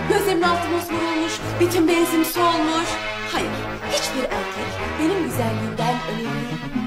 Gözlerimin altı mosmor olmuş, bütün benzim solmuş. Hayır, hiçbir erkek benim güzelliğimden önemli